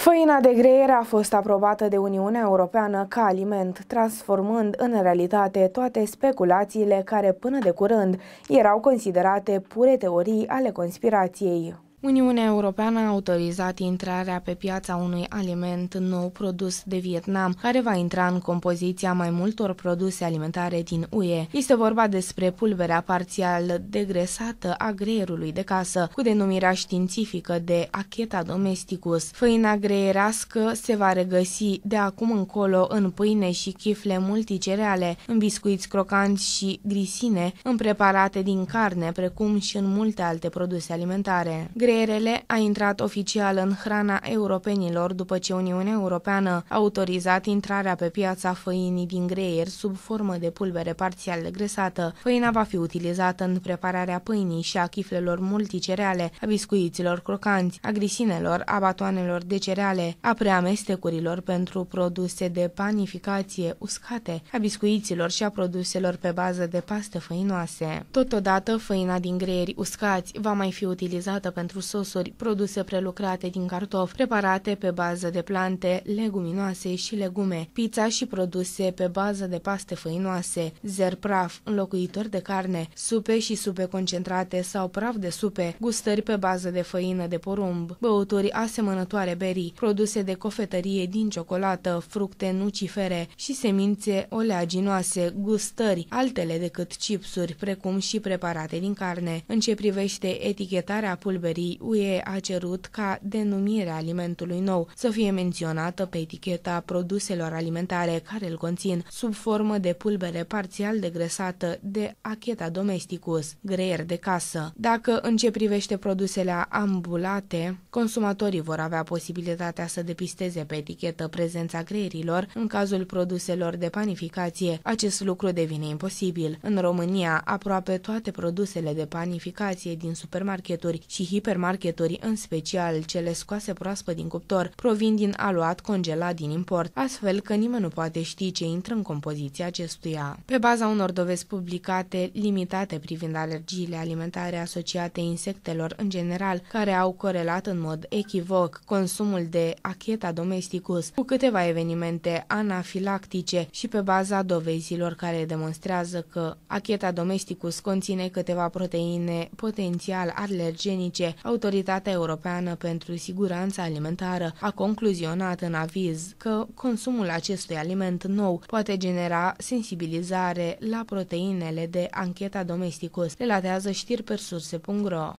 Făina de greier a fost aprobată de Uniunea Europeană ca aliment, transformând în realitate toate speculațiile care până de curând erau considerate pure teorii ale conspirației. Uniunea Europeană a autorizat intrarea pe piața unui aliment nou produs de Vietnam, care va intra în compoziția mai multor produse alimentare din UE. Este vorba despre pulberea parțial degresată a greierului de casă, cu denumirea științifică de Acheta domesticus. Făina greierească se va regăsi de acum încolo în pâine și chifle multicereale, în biscuiți crocanți și grisine, în preparate din carne, precum și în multe alte produse alimentare. Greierele a intrat oficial în hrana europenilor după ce Uniunea Europeană a autorizat intrarea pe piața făinii din greier sub formă de pulbere parțial degresată. Făina va fi utilizată în prepararea pâinii și a chiflelor multicereale, a biscuiților crocanți, a grisinelor, a batoanelor de cereale, a preamestecurilor pentru produse de panificație uscate, a biscuiților și a produselor pe bază de paste făinoase. Totodată, făina din greieri uscați va mai fi utilizată pentru sosuri, produse prelucrate din cartofi, preparate pe bază de plante, leguminoase și legume, pizza și produse pe bază de paste făinoase, zer praf, înlocuitori de carne, supe și supe concentrate sau praf de supe, gustări pe bază de făină de porumb, băuturi asemănătoare berii, produse de cofetărie din ciocolată, fructe nucifere și semințe oleaginoase, gustări, altele decât chipsuri, precum și preparate din carne. În ce privește etichetarea pulberii, UE a cerut ca denumirea alimentului nou să fie menționată pe eticheta produselor alimentare care îl conțin, sub formă de pulbere parțial degresată de Acheta domesticus, greier de casă. Dacă în ce privește produsele ambulate, consumatorii vor avea posibilitatea să depisteze pe etichetă prezența greierilor, în cazul produselor de panificație, acest lucru devine imposibil. În România, aproape toate produsele de panificație din supermarketuri și hipermarketuri, în special cele scoase proaspăt din cuptor, provin din aluat congelat din import, astfel că nimeni nu poate ști ce intră în compoziția acestuia. Pe baza unor dovezi publicate limitate privind alergiile alimentare asociate insectelor în general, care au corelat în mod echivoc consumul de Acheta domesticus cu câteva evenimente anafilactice și pe baza dovezilor care demonstrează că Acheta domesticus conține câteva proteine potențial alergenice, Autoritatea Europeană pentru Siguranța Alimentară a concluzionat în aviz că consumul acestui aliment nou poate genera sensibilizare la proteinele de Acheta domesticus, relatează știri pe surse.ro.